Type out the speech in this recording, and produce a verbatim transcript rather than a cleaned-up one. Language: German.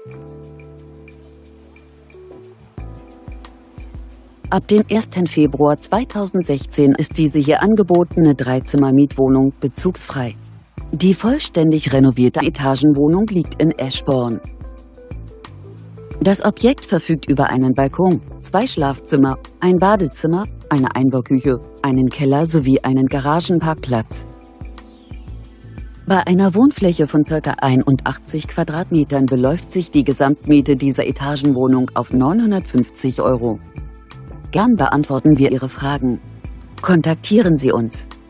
Ab dem ersten Februar zweitausendsechzehn ist diese hier angebotene Dreizimmer-Mietwohnung bezugsfrei. Die vollständig renovierte Etagenwohnung liegt in Eschborn. Das Objekt verfügt über einen Balkon, zwei Schlafzimmer, ein Badezimmer, eine Einbauküche, einen Keller sowie einen Garagenparkplatz. Bei einer Wohnfläche von ca. einundachtzig Quadratmetern beläuft sich die Gesamtmiete dieser Etagenwohnung auf neunhundertfünfzig Euro. Gern beantworten wir Ihre Fragen. Kontaktieren Sie uns.